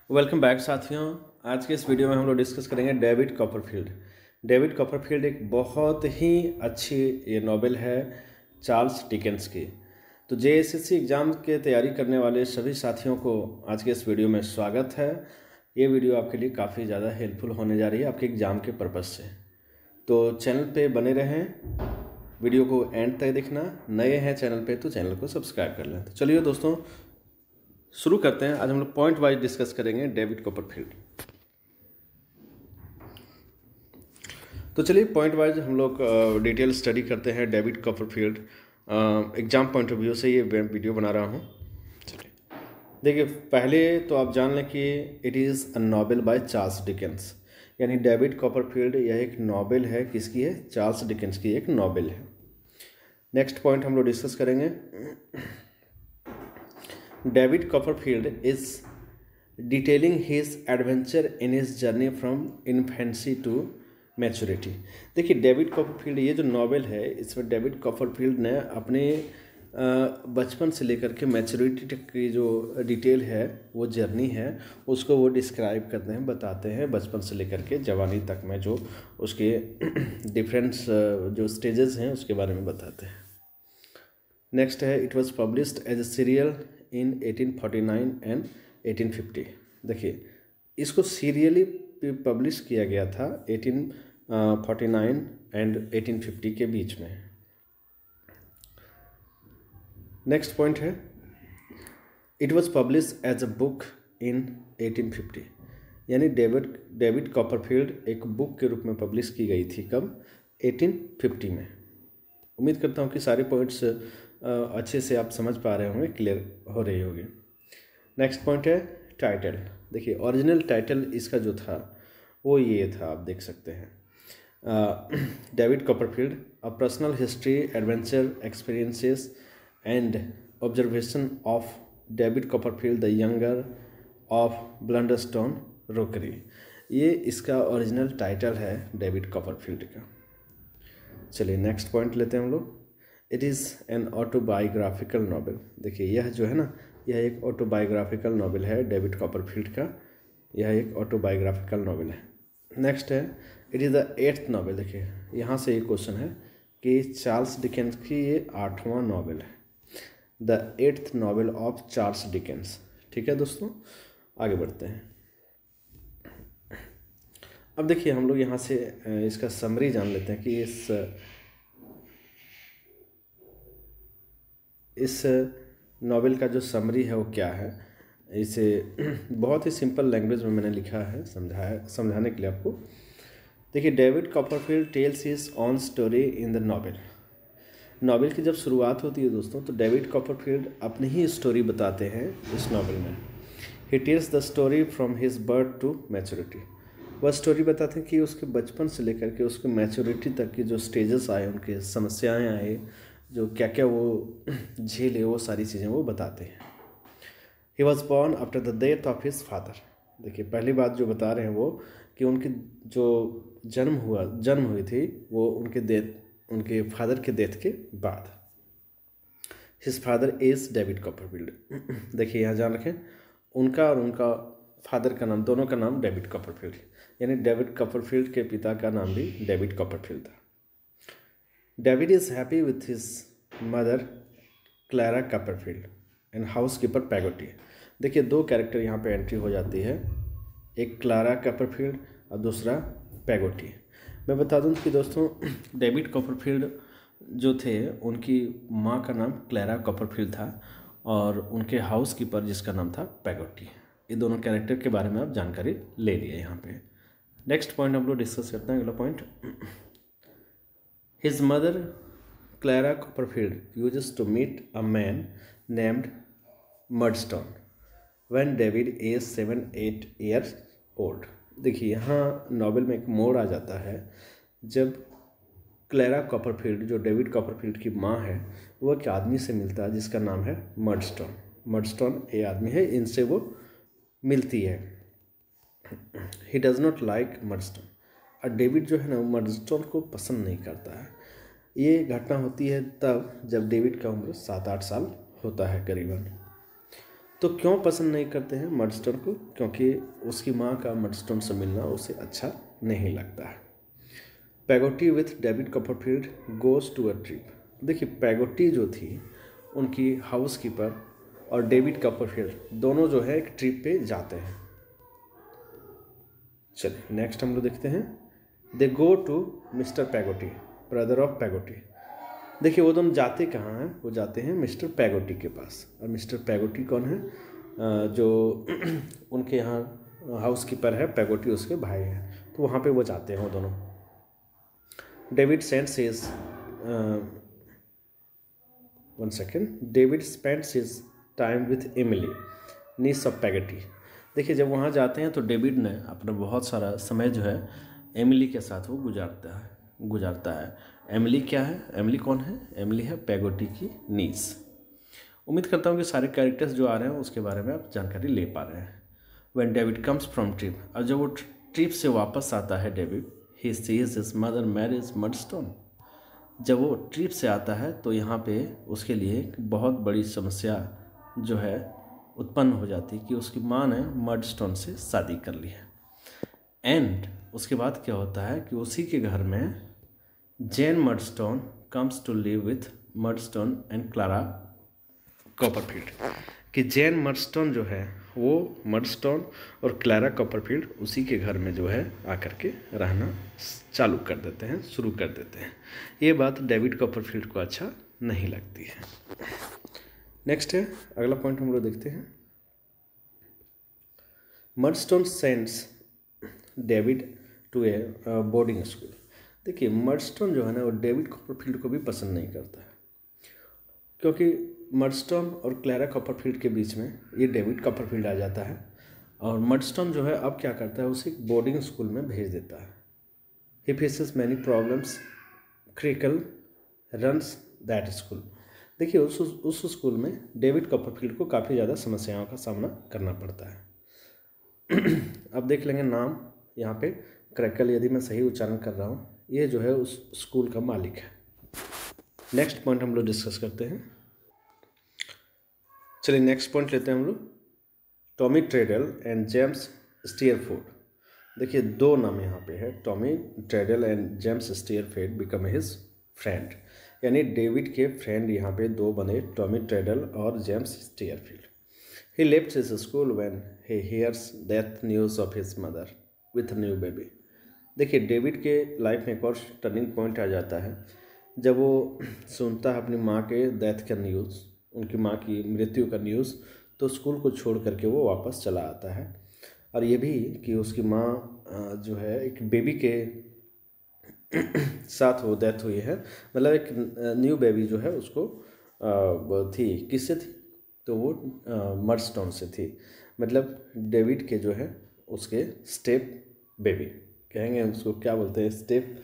Welcome back साथियों। आज के इस वीडियो में हम लोग डिस्कस करेंगे डेविड कॉपरफील्ड। डेविड कॉपरफील्ड एक बहुत ही अच्छी ये नॉवेल है चार्ल्स डिकेंस की। तो जेएसएससी एग्ज़ाम के तैयारी करने वाले सभी साथियों को आज के इस वीडियो में स्वागत है। ये वीडियो आपके लिए काफ़ी ज़्यादा हेल्पफुल होने जा रही है आपके एग्ज़ाम के पर्पज़ से। तो चैनल पे बने रहें, वीडियो को एंड तक देखना। नए हैं चैनल पे तो चैनल को सब्सक्राइब कर लें। तो चलिए दोस्तों शुरू करते हैं। आज हम लोग पॉइंट वाइज डिस्कस करेंगे डेविड कॉपरफील्ड। तो चलिए पॉइंट वाइज हम लोग डिटेल स्टडी करते हैं David Copperfield. Exam point of view से ये वीडियो बना रहा हूँ। चलिए देखिए, पहले तो आप जान लें कि it is a novel by Charles Dickens, यानी डेविड कॉपरफील्ड यह एक नॉवेल है। किसकी है? चार्ल्स डिकेंस की एक नॉवेल है। नेक्स्ट पॉइंट हम लोग डिस्कस करेंगे। David Copperfield is detailing his adventure in his journey from infancy to maturity. देखिए, डेविड कॉपरफील्ड ये जो नॉवेल है, इसमें डेविड कॉपरफील्ड ने अपने बचपन से लेकर के मैच्योरिटी तक की जो डिटेल है, वो जर्नी है, उसको वो डिस्क्राइब करते हैं, बताते हैं। बचपन से लेकर के जवानी तक में जो उसके डिफरेंट्स जो स्टेजेस हैं उसके बारे में बताते हैं। नेक्स्ट है, it was published as a serial in 1849 and 1850। देखिए, इसको सीरियली पब्लिश किया गया था 1849 एंड 1850 के बीच में। नेक्स्ट पॉइंट है, it was publish as a book in 1850, यानी डेविड कॉपरफील्ड एक बुक के रूप में पब्लिश की गई थी। कब? 1850 में। उम्मीद करता हूँ कि सारे पॉइंट्स अच्छे से आप समझ पा रहे होंगे, क्लियर हो रही होगी। नेक्स्ट पॉइंट है टाइटल। देखिए, ओरिजिनल टाइटल इसका जो था वो ये था, आप देख सकते हैं, David Copperfield a personal history, adventure, experiences and observation of David Copperfield the younger of Blunderstone Rookery. ये इसका ओरिजिनल टाइटल है डेविड कॉपरफील्ड का। चलिए नेक्स्ट पॉइंट लेते हैं हम लोग। It is an autobiographical novel. देखिए, यह जो है ना, यह एक ऑटोबायोग्राफिकल नॉवेल है डेविड कॉपरफील्ड का। यह एक ऑटोबायोग्राफिकल नॉवेल है। नेक्स्ट है, it is the 8th novel. देखिए, यहाँ से एक क्वेश्चन है कि चार्ल्स डिकेंस की ये 8वां नॉवेल है, the 8th novel of Charles Dickens. ठीक है दोस्तों, आगे बढ़ते हैं। अब देखिए, हम लोग यहाँ से इसका समरी जान लेते हैं कि इस नॉवेल का जो समरी है वो क्या है। इसे बहुत ही सिंपल लैंग्वेज में मैंने लिखा है, समझाने के लिए आपको। देखिए, David Copperfield tells his own story in the novel. Novel की जब शुरुआत होती है दोस्तों, तो डेविड कॉपरफील्ड अपनी ही स्टोरी बताते हैं इस नॉवेल में। He tells the story from his birth to maturity. वह स्टोरी बताते हैं कि उसके बचपन से लेकर के उसके मैच्योरिटी तक की जो स्टेजेस आए, उनके समस्याएं आए, जो क्या क्या वो झेले, वो सारी चीज़ें वो बताते हैं। He was born after the death of his father. देखिए, पहली बात जो बता रहे हैं वो कि उनकी जो जन्म हुई थी वो उनके फादर के डेथ के बाद। His father is David Copperfield. देखिए, यहाँ जान रखें, उनका और उनका फादर का नाम, दोनों का नाम डेविड कॉपरफील्ड, यानी डेविड कॉपरफील्ड के पिता का नाम भी डेविड कॉपरफील्ड था। David is happy with his mother Clara Copperfield and house keeper Peggotty. देखिए, दो कैरेक्टर यहाँ पे एंट्री हो जाती है, एक क्लारा कॉपरफील्ड और दूसरा पैगोटी। मैं बता दूं कि दोस्तों, डेविड कॉपरफील्ड जो थे, उनकी माँ का नाम क्लैरा कॉपरफील्ड था और उनके हाउस कीपर जिसका नाम था पैगोटी। ये दोनों कैरेक्टर के बारे में आप जानकारी ले लिए यहाँ पे। नेक्स्ट पॉइंट हम लोग डिस्कस करते हैं, अगला point. His mother Clara Copperfield uses to meet a man named Murdstone when David age 7-8 years old. देखिए, यहाँ नॉवेल में एक मोड़ आ जाता है जब क्लैरा कॉपरफील्ड, जो डेविड कॉपरफील्ड की माँ है, वो एक आदमी से मिलता है जिसका नाम है मडस्टोन। मडस्टोन ये आदमी है, इनसे वो मिलती है। He does not like Murdstone. और डेविड जो है ना, मडस्टोन को पसंद नहीं करता है। ये घटना होती है तब जब डेविड का उम्र 7-8 साल होता है करीबन। तो क्यों पसंद नहीं करते हैं मर्डस्टोन को? क्योंकि उसकी माँ का मर्डस्टोन से मिलना उसे अच्छा नहीं लगता है। Peggotty with David Copperfield goes to a trip. देखिए पैगोटी जो थी उनकी हाउसकीपर और डेविड कॉपरफील्ड दोनों जो है एक ट्रिप पे जाते हैं। चलिए नेक्स्ट हम लोग देखते हैं। They go to mister Peggotty, brother of Peggotty. देखिए वो दोनों जाते कहाँ हैं? वो जाते हैं मिस्टर पैगोटी के पास। और मिस्टर पैगोटी कौन है? जो उनके यहाँ हाउस कीपर है, पैगोटी उसके भाई हैं, तो वहाँ पे वो जाते हैं वो दोनों। David sends his one second David spends his time with Emily niece of Peggotty. देखिए जब वहाँ जाते हैं तो डेविड ने अपना बहुत सारा समय जो है एमिली के साथ वो गुजारता है। एमिली क्या है? एमिली कौन है? एमिली है पैगोटी की नीस। उम्मीद करता हूँ कि सारे कैरेक्टर्स जो आ रहे हैं उसके बारे में आप जानकारी ले पा रहे हैं। When David comes from trip, और जब वो ट्रिप से वापस आता है David, he sees his mother marriage Murdstone. जब वो ट्रिप से आता है तो यहाँ पे उसके लिए एक बहुत बड़ी समस्या जो है उत्पन्न हो जाती है कि उसकी माँ ने मर्डस्टोन से शादी कर ली है। एंड उसके बाद क्या होता है कि उसी के घर में Jane Murdstone comes to live with Murdstone and Clara Copperfield. कि जेन मर्डस्टोन जो है वो मर्डस्टोन और क्लारा कॉपरफील्ड उसी के घर में जो है आकर के रहना चालू कर देते हैं, शुरू कर देते हैं। ये बात डेविड कॉपरफील्ड को अच्छा नहीं लगती है। नेक्स्ट है अगला पॉइंट हम लोग देखते हैं। Murdstone sends David to a boarding school. देखिए मर्डस्टोन जो है ना वो डेविड कॉपरफील्ड को भी पसंद नहीं करता है, क्योंकि मर्डस्टोन और क्लारा कॉपरफील्ड के बीच में ये डेविड कॉपरफील्ड आ जाता है। और मर्डस्टोन जो है अब क्या करता है, उसे बोर्डिंग स्कूल में भेज देता है। He faces many problems, Creakle runs that school. देखिए उस स्कूल में डेविड कॉपरफील्ड को काफ़ी ज़्यादा समस्याओं का सामना करना पड़ता है। अब देख लेंगे नाम यहाँ पे, क्रैकल, यदि मैं सही उच्चारण कर रहा हूँ, ये जो है उस स्कूल का मालिक है। नेक्स्ट पॉइंट हम लोग डिस्कस करते हैं। चलिए नेक्स्ट पॉइंट लेते हैं हम लोग। Tommy Traddle and James Steerforth. देखिए दो नाम यहाँ पे है, Tommy Traddle and James Steerforth become his friend. यानी डेविड के फ्रेंड यहाँ पे दो बने, टॉमी ट्रेडल और James Steerfield. He left his school when he hears death news of his mother with new baby. देखिए डेविड के लाइफ में एक और टर्निंग पॉइंट आ जाता है जब वो सुनता है अपनी माँ के डेथ का न्यूज़, उनकी माँ की मृत्यु का न्यूज़, तो स्कूल को छोड़ करके वो वापस चला आता है। और ये भी कि उसकी माँ जो है एक बेबी के साथ वो डेथ हुई है, मतलब एक न्यू बेबी जो है उसको थी, किससे थी? तो वो मर्डस्टोन से थी। मतलब डेविड के जो है उसके स्टेप बेबी, कहेंगे उसको क्या बोलते हैं, स्टेप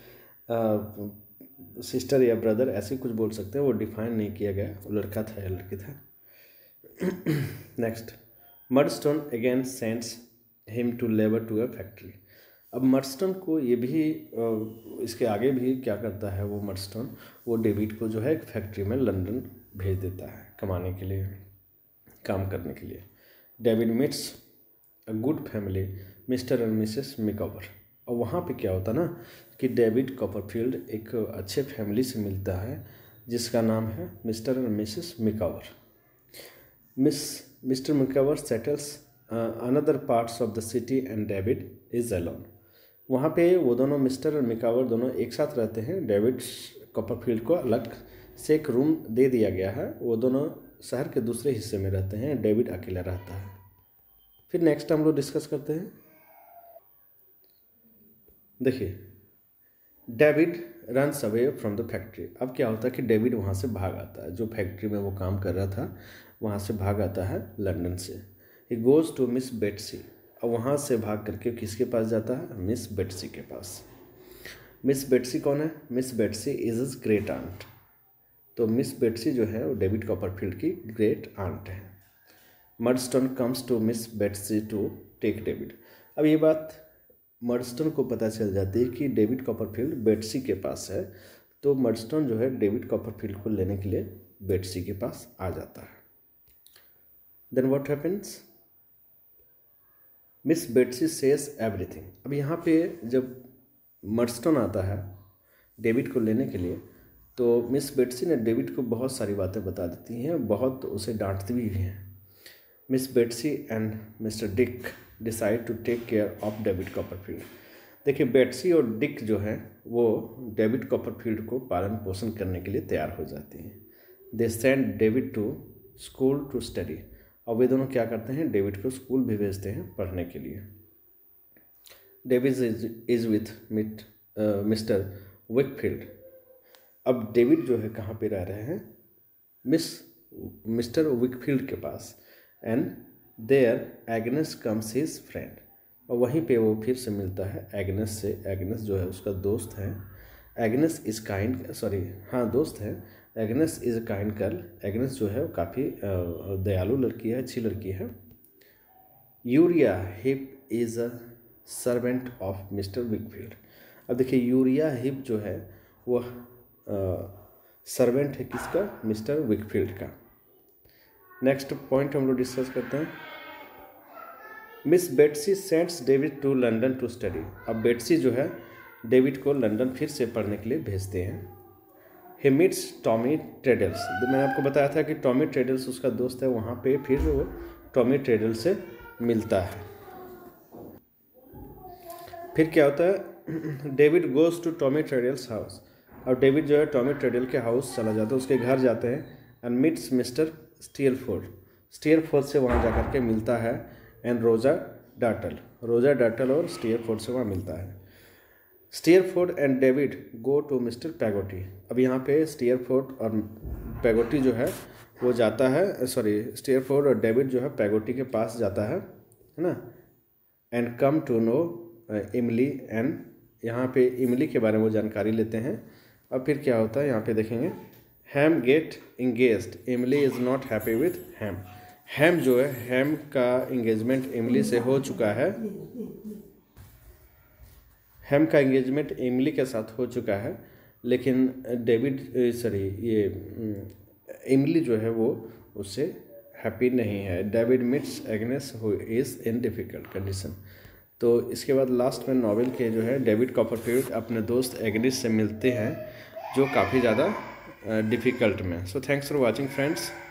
सिस्टर या ब्रदर ऐसे कुछ बोल सकते हैं, वो डिफाइन नहीं किया गया, वो लड़का था या लड़की था। Next, Murdstone again sends him to labour to a factory. अब मर्डस्टोन को ये भी इसके आगे भी क्या करता है वो मर्डस्टोन, वो डेविड को जो है एक फैक्ट्री में लंदन भेज देता है कमाने के लिए, काम करने के लिए। David meets a good family, mister and missus Micawber. और वहाँ पे क्या होता ना कि डेविड कॉपरफील्ड एक अच्छे फैमिली से मिलता है जिसका नाम है mister and missus Micawber. Mister Micawber settles another parts of the city and David is alone. वहाँ पे वो दोनों मिस्टर और मिकॉवर दोनों एक साथ रहते हैं। डेविड कॉपरफील्ड को अलग से एक रूम दे दिया गया है, वो दोनों शहर के दूसरे हिस्से में रहते हैं, डेविड अकेला रहता है। फिर नेक्स्ट हम लोग डिस्कस करते हैं। देखिए David runs away from the factory. अब क्या होता है कि डेविड वहाँ से भाग आता है, जो फैक्ट्री में वो काम कर रहा था वहाँ से भाग आता है लंदन से। He goes to miss Betsey. और वहाँ से भाग करके किसके पास जाता है? मिस बेट्सी के पास। मिस बेट्सी कौन है? Miss Betsey is is great aunt. तो मिस बेट्सी जो है वो डेविड कॉपरफील्ड की ग्रेट आंट है। Murdstone comes to miss Betsey to take David. अब ये बात मर्डस्टोन को पता चल जाती है कि डेविड कॉपरफील्ड बेट्सी के पास है, तो मर्डस्टोन जो है डेविड कॉपरफील्ड को लेने के लिए बेट्सी के पास आ जाता है। Then what happens, miss Betsey says everything. अब यहाँ पे जब मर्स्टन आता है डेविड को लेने के लिए, तो मिस बेट्सी ने डेविड को बहुत सारी बातें बता देती हैं, बहुत उसे डांटती भी हैं। Miss Betsey and mister Dick decide to take care of David Copperfield. देखिए, बेट्सी और डिक जो है वो डेविड कॉपरफील्ड को पालन पोषण करने के लिए तैयार हो जाती हैं। They send David to school to study. और वे दोनों क्या करते हैं, डेविड को स्कूल भी भेजते हैं पढ़ने के लिए। David is with mister Wickfield. अब डेविड जो है कहाँ पे रह रहे हैं, मिस्टर विकफील्ड के पास। And there Agnes comes his friend. और वहीं पे वो फिर से मिलता है एग्नेस से। एग्नेस जो है उसका दोस्त है। एग्नेस इज़ काइंड, दोस्त है। Agnes is a kind girl. Agnes जो है वो काफ़ी दयालु लड़की है, अच्छी लड़की है। Uriah Heep is a servant of mister Wickfield. अब देखिए, यूरिया हिप जो है वह सर्वेंट है किसका, मिस्टर विकफील्ड का। नेक्स्ट पॉइंट हम लोग डिस्कस करते हैं। Miss Betsey sends David to London to study. अब बेट्सी जो है डेविड को लंदन फिर से पढ़ने के लिए भेजते हैं। He meets Tommy Traddles. मैंने आपको बताया था कि टॉमी ट्रेडल्स उसका दोस्त है, वहाँ पे फिर वो टॉमी ट्रेडल से मिलता है। फिर क्या होता है, David goes to Tommy Traddles house. और डेविड जो है टॉमी ट्रेडल के हाउस चला जाता है, उसके घर जाते हैं। And meets mister Steerforth. Steerforth से वहाँ जा कर के मिलता है। एंड रोजा डार्टल और स्टीयरफोर्ड से वहाँ मिलता है। Steerforth and David go to mister Peggotty. अब यहाँ पे स्टीयरफोर्ड और पैगोटी जो है वो जाता है, स्टीयरफोर्ड और डेविड जो है पैगोटी के पास जाता है ना। And come to know Emily. एंड यहाँ पे इमली के बारे में वो जानकारी लेते हैं। अब फिर क्या होता है यहाँ पे देखेंगे, Ham get engaged, Emily is not happy with Ham. Ham जो है, हैम का इंगेजमेंट इमली से हो चुका है। हैम का इंगेजमेंट इमली के साथ हो चुका है, लेकिन इमली जो है वो उससे हैप्पी नहीं है। David meets Agnes who is in difficult condition. तो इसके बाद लास्ट में नॉवेल के जो है डेविड कॉपरफील्ड अपने दोस्त एग्नेस से मिलते हैं जो काफ़ी ज़्यादा डिफ़िकल्ट में। So thanks for watching friends.